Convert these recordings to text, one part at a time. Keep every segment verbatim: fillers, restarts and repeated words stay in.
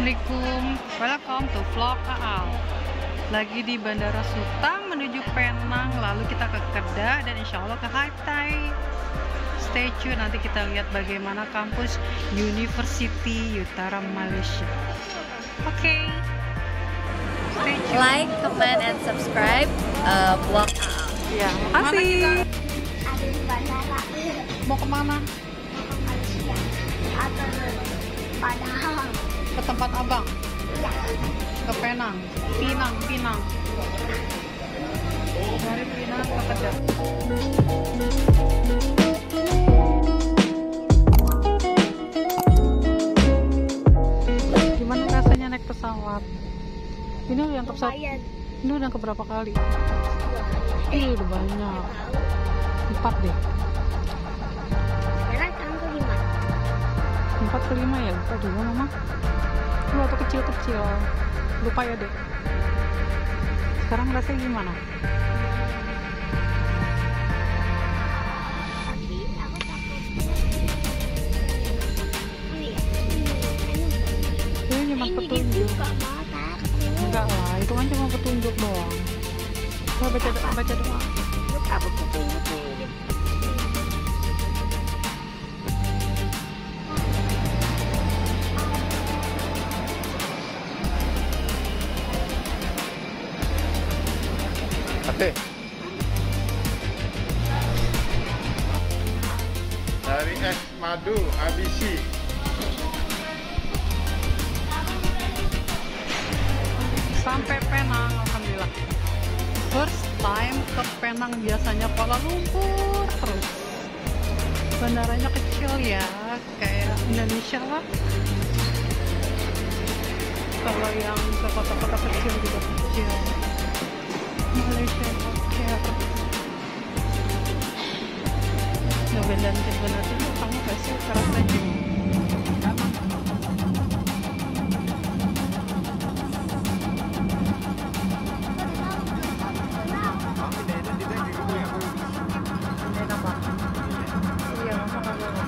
Assalamualaikum, welcome to vlog Aal. Lagi di Bandara Suta menuju Penang, lalu kita ke Kedah dan insya Allah ke Hatay. Stay tune, nanti kita lihat bagaimana kampus University Utara Malaysia. Oke, okay. Stay tune. Like, comment, and subscribe uh, vlog Aal. Ya, makasih. Ada di bandara. Mau kemana? Ke Malaysia. Atau Padang. Ke tempat abang? Ya. Ke Penang, Pinang, Pinang. Dari Pinang ke Kedah. Gimana rasanya naik pesawat? Ini udah yang ke pesawat. Ini udah ke berapa kali? Ih, udah banyak. Empat deh. Sekarang kamu ke lima. Empat ke lima ya, lupa juga mama. Lu waktu kecil-kecil, lupa ya deh. Sekarang rasanya gimana? Tapi aku takut. Oh iya. Ini cuma Ini petunjuk. dibuka mau takut. Enggak lah, itu kan cuma petunjuk doang. Coba baca baca doa. Buka buku petunjuk. Ate. Dari es madu A B C. Sampai Penang, alhamdulillah. First time ke Penang, biasanya Kuala Lumpur terus. Bandaranya kecil ya, kayak Indonesia lah. Kalau yang ke kota-kota kecil juga kecil. Malaysia healthcare. Nggak dan sebenarnya kamu kasih rasanya. Iya, mama nggak boleh.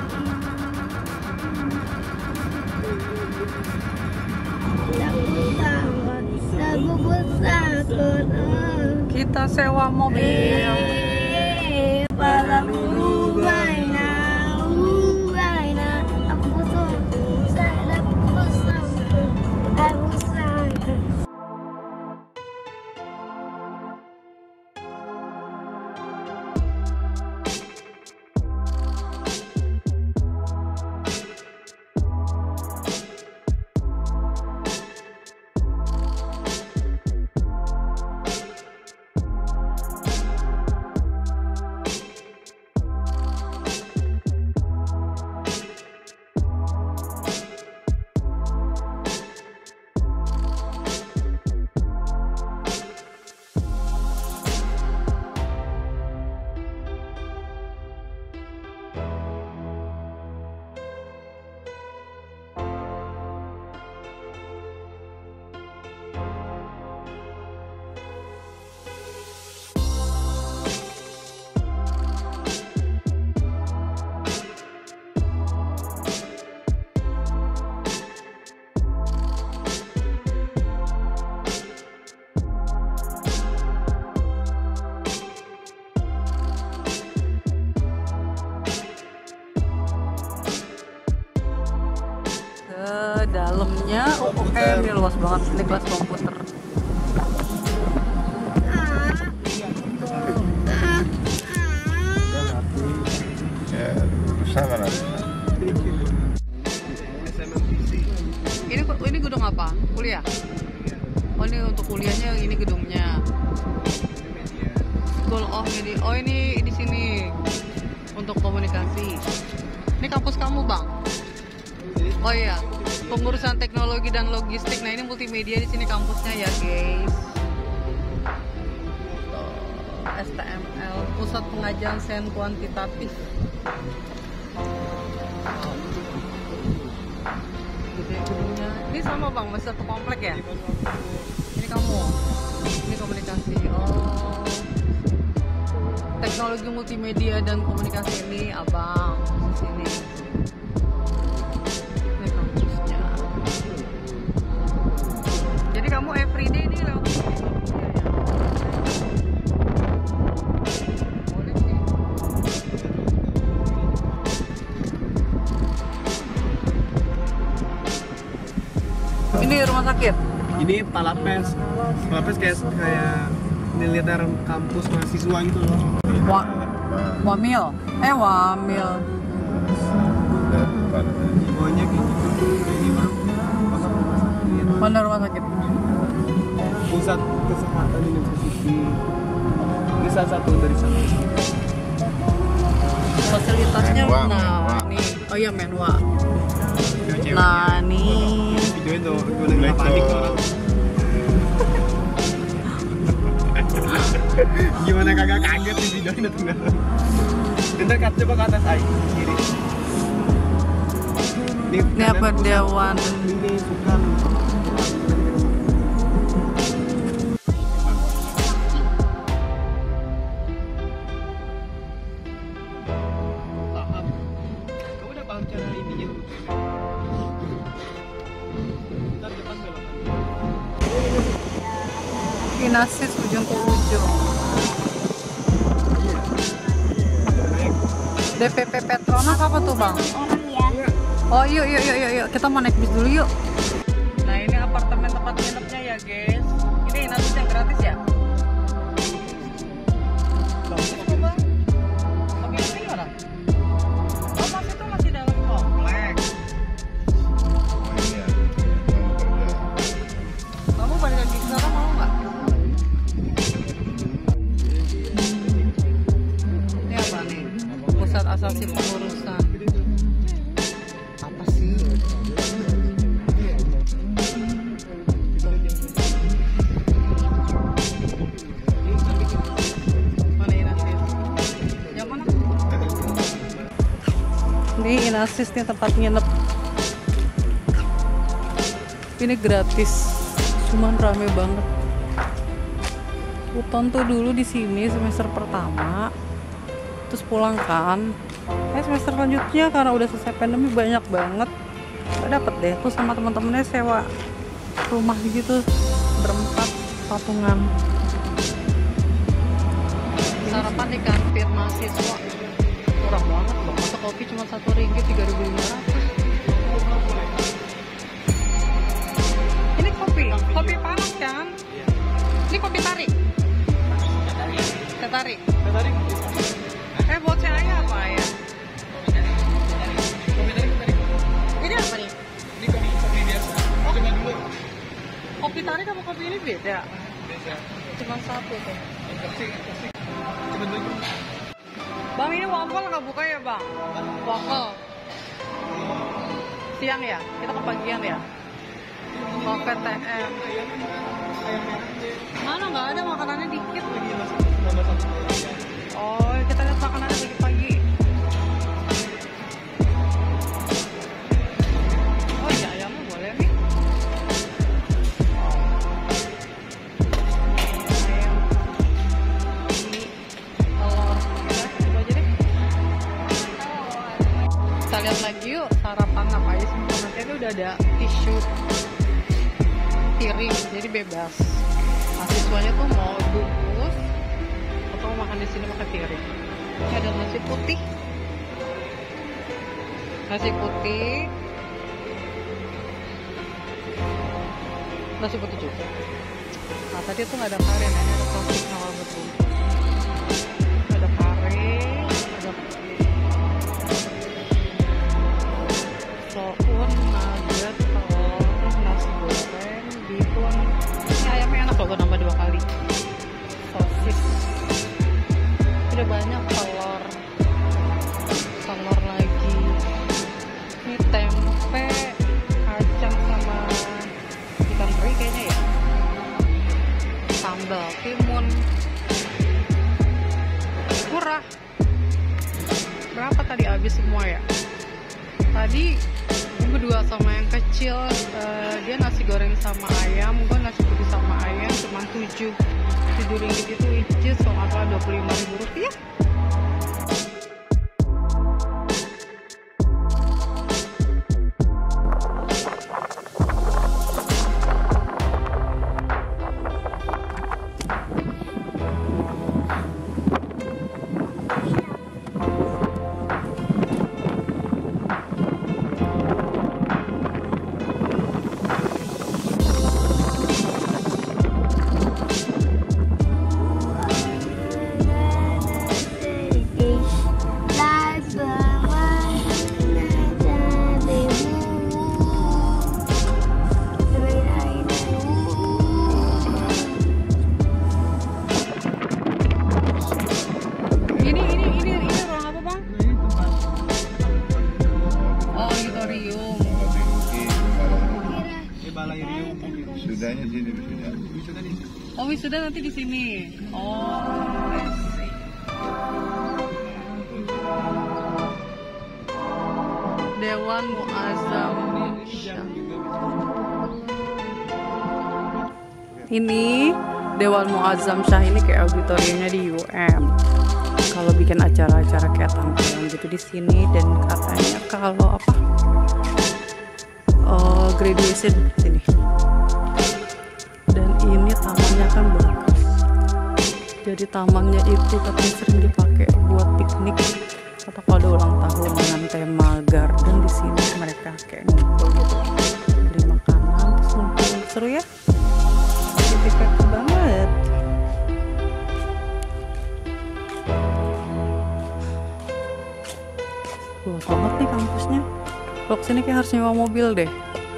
Lagu besar. Kita sewa mobil. Malam Ubaina, Ubaina, aku bosan, saya bosan, aku bosan. Ke dalamnya U U M, ini luas banget, ini kelas komputer. Ya, sama lah. Ini ini gedung apa? Kuliah? Oh, ini untuk kuliahnya, ini gedungnya. School of Media. Oh, ini di sini untuk komunikasi. Ini kampus kamu, Bang? Oh iya, pengurusan teknologi dan logistik. Nah, ini multimedia di sini kampusnya ya, guys. S T M L, Pusat Pengajian Sains Kuantitatif. Gedungnya. Ini sama Bang, masih satu komplek ya? Ini kamu. Ini komunikasi. Oh. Teknologi multimedia dan komunikasi ini Abang. Sini. Ini kampusnya. Ini rumah sakit. Ini Palapes. Palapes kayak kayak militer kampus mahasiswa gitu loh. Wa Wamil. Eh Wamil. Pokoknya gitu. Ini mah Mana rumah sakit? Pusat Kesehatan University. Ini salah satu dari sana. Fasilitasnya Menwa, nah Menwa. nih. Oh iya Menwa. Nah nih. Videoin tuh, gue lagi nggak panik tuh orang. Gimana kagak kaget di videoin atau enggak? Bentar kat, coba ke atas ay, kiri. Ini apa Dewan? Ini Sukan. Paham. Kamu udah paham cara ininya? Ntar depan belokan. Kinasis ujung ke ujung. D P P Petronas apa tuh bang? Orang ya. Oh yuk yuk yuk yuk, yuk. Kita mau naik bis dulu yuk. Nah ini apartemen tempat nginepnya ya guys. Ini Inasis yang gratis ya? Bagus kok bang. Oke ini orang. Oh masih tuh masih dalam kompleks. Iya. Mau kerja. Kamu balik lagi ke sana mau nggak? Ini apa nih? Pusat Asasi Pengurusan. Apa sih? Mana Inasis? Yang mana? Ini Inasis nih tempat nginep. Ini gratis. Cuman rame banget. Uton tuh dulu di sini semester pertama, terus pulang kan. Eh semester selanjutnya karena udah selesai pandemi banyak banget. Gak dapet deh. Terus sama teman-temannya sewa rumah gitu berempat patungan. Sarapan di kantin mahasiswa murah banget loh. Masa kopi cuma satu ringgit tiga ribu lima ratus. Ini kopi, kopi panas kan? Ini kopi tarik. Teh tarik. Eh buat saya apa ya? Ini apa nih? Ini kopi kopi biasa. Coba dulu. Kopi tarik sama kopi ini beda? Beda. Cuma satu tuh. Kasih, kasih. Coba dulu. Bang ini waffle nggak buka ya bang? Waffle. Siang ya? Kita kepagian ya? Oh P T M. Mana nggak ada makanannya dikit. Oh kita lihat makanannya pagi-pagi. Oh iya ayamnya boleh nih. Ayam, ini telur. Udah, coba aja deh. Kita lihat lagi yuk sarapan apa aja sih. Nanti itu udah ada tisu piring, jadi bebas. Mahasiswanya tuh mau bungkus atau mau makan di sini pakai piring. Ini ada nasi putih, nasi putih, nasi putih juga. Nah tadi tuh nggak ada kare, nah, ini ada sosis sama betul. Ada kare, ada soun, nugget, telur, nasi goreng, bihun. Ini ayamnya enak loh, gue nambah dua kali. Sosis. Udah banyak telur, telur lagi. Ini tempe, kacang sama ikan teri kayaknya ya. Sambal, timun. Murah. Berapa tadi habis semua ya? Tadi gue berdua sama yang kecil, uh, dia nasi goreng sama ayam, gue nasi putih sama ayam cuma tujuh tujuh ringgit itu which is kalau nggak salah dua puluh lima ribu rupiah. Wisudanya sini wisuda. Wisuda di sini. Oh, wisuda nanti di sini. Oh, I see. Dewan Muazzam Syah. Ini Dewan Muazzam Syah ini kayak auditoriumnya di U M. Kalau bikin acara-acara kayak tampilan gitu di sini, dan katanya kalau apa uh, graduation di sini. Dan ini tamannya kan bagus. Jadi tamannya itu katanya sering dipakai buat piknik atau kalau ada ulang tahun dengan tema garden. Di sini mereka kayak ngumpul gitu, beli makanan terus ngumpul. Seru ya? Efek banget. Luas banget nih kampusnya. Kalau kesini kayak harus nyewa mobil deh.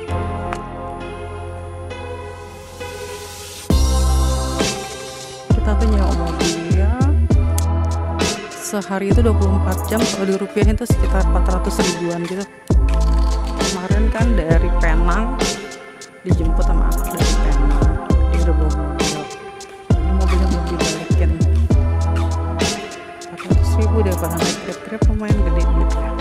Kita tuh nyewa mobil ya. Sehari itu dua puluh empat jam, kalau dirupiahin tuh sekitar empat ratus ribuan gitu. Kemarin kan dari Penang dijemput sama anak dari Penang. Dia udah bawa mobil. Ini mobilnya belum dibalikin. empat ratus ribu deh, pada naik grab-grab lumayan gede gitu ya.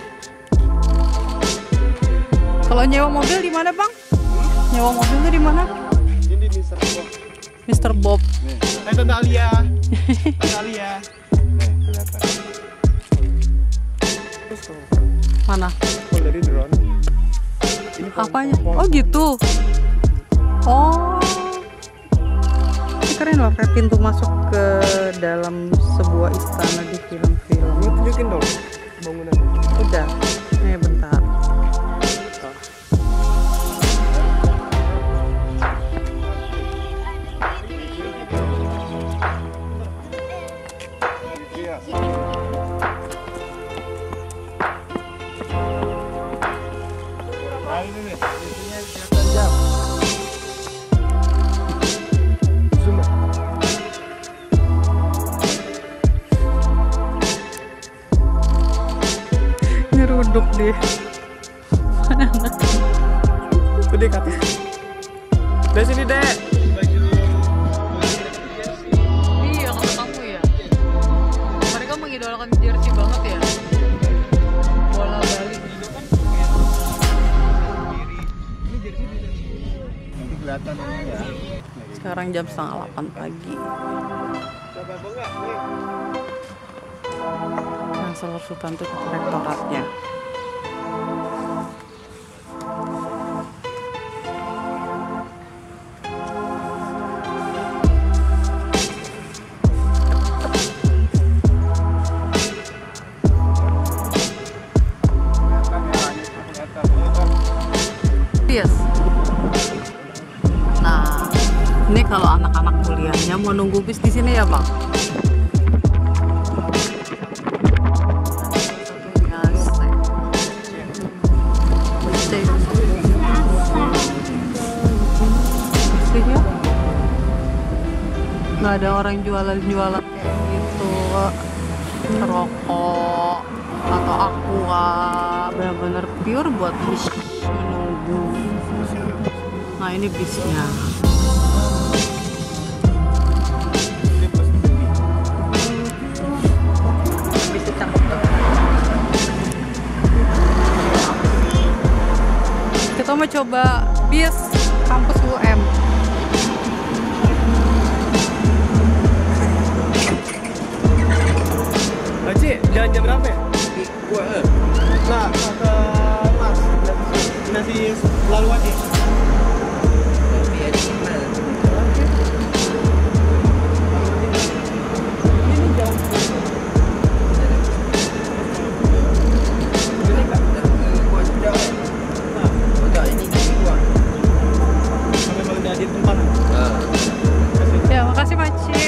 Kalau nyewa mobil di mana, Bang? Nyewa mobil tuh di mana? Ini di Mister Bob. Mister Bob. Nih, Eh, Tante Alia. Tante Alia. nih kelihatan. Terus tuh. Mana? Kalau dari drone. Ini Apanya? Oh gitu. Oh. Ini keren loh, kayak pintu masuk ke dalam sebuah istana di film-film. Ini tunjukin dong bangunan. Udah. Nih bentar. Iya. Nah, ini nih, isinya kelihatan jam. Zoom. Nyeruduk deh. Gede ke atas. Dari sini, Dek. Iya, kata kamu ya. Mereka mengidolakan jersey banget ya. Bola balik. Nanti kelihatan ini ya. Sekarang jam setengah delapan pagi. Coba bengak, nih. Chancellor Sultan itu rektoratnya. Kelihatan ya, langit kelihatan. Kelihatan. Yes. Nah, ini kalau anak-anak kuliahnya mau nunggu bis di sini ya, Bang. Nggak ada orang jualan-jualan kayak gitu, rokok atau aqua, benar-benar pure buat bis menunggu. Nah, ini bisnya. Bisnya cakep tuh. Kita mau coba bis kampus U M. Haji, jalan jam berapa ya? Nah, ke Mas. Nasi lalu aja. Ini jam. Sampai mau udah di tempat. Ya, makasih Pakcik.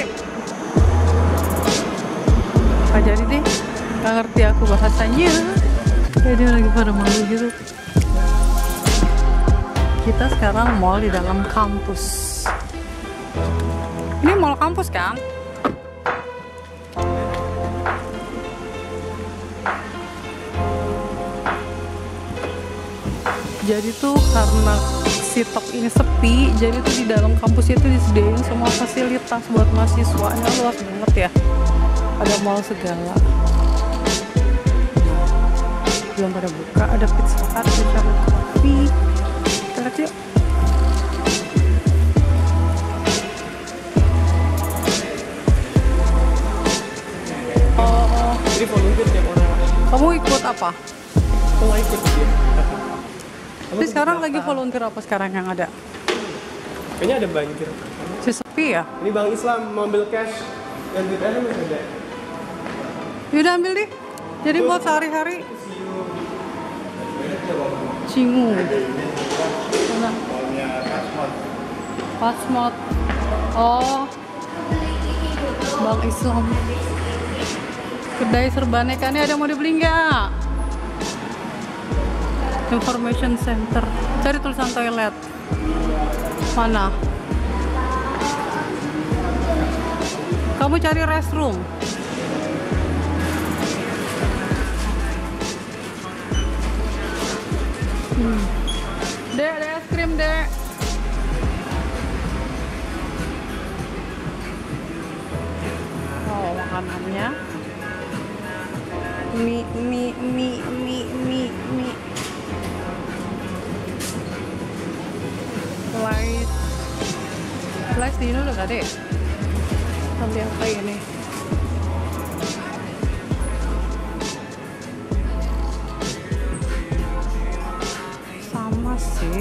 Gak jadi deh, gak ngerti aku bahasanya. Kayak dia lagi pada malu gitu. Kita sekarang mall di dalam kampus. Ini mall kampus kan? Jadi tuh karena Sitok ini sepi, jadi tuh di dalam kampus itu disediain semua fasilitas buat mahasiswanya, luas banget ya. Ada mall segala. Belum pada buka, ada Pizza Hut, ada kopi. Kita lihat yuk. Oh, Jadi volunteer tiap orang. kamu ikut apa? Aku nggak ikut dia. Tapi sekarang lagi volunteer apa sekarang yang ada? Kayaknya ada banjir. Si sepi ya? Ini Bank Islam mau ambil cash dan duit aja masih ada. Yaudah ambil deh. Jadi buat sehari-hari. Cingu. Mana? Pasmod. Oh. Bank Islam. Kedai serba Neka nih, ada yang mau dibeli nggak? Information Center. Cari tulisan toilet. Mana? Kamu cari restroom. Hmm. Dek, ada es krim, Dek. Oh, makanannya. Mie, mie, mie, mie, mie, mie. Slice. Slice di ini udah gak, Dek? Sampai apa ini? Sama sih.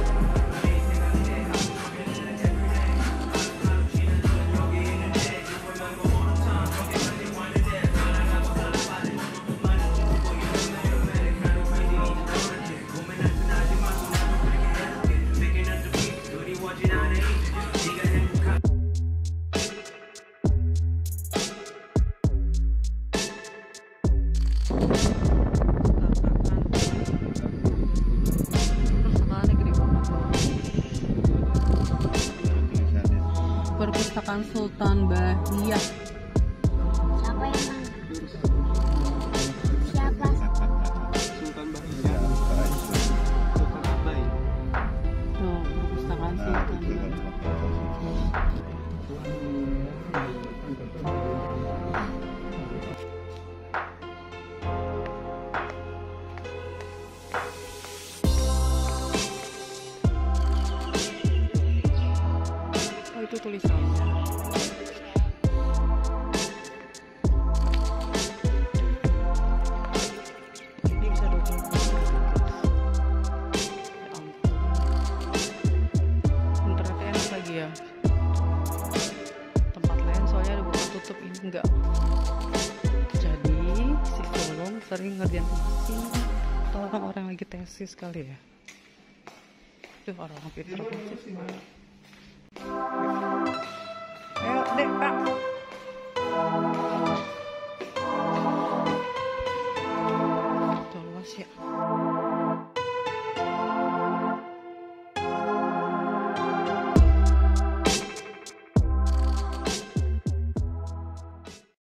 Perpustakaan Sultan Bahiyah. Siapa yang mana? Siapa? Sultan Bahia. Sultan Abai. Tuh, perpustakaan Sultan. Oh, itu tulisannya. Ini bisa dua puluh. Ya ampun. Internetnya enak lagi ya. Tempat lain soalnya ada buka tutup, ini enggak. Jadi si Solong sering ngerjain pusing atau orang-orang lagi tesis kali ya. Tuh orang-orang pintar banget. Ayo, Dek, Pak. Tuh luas ya.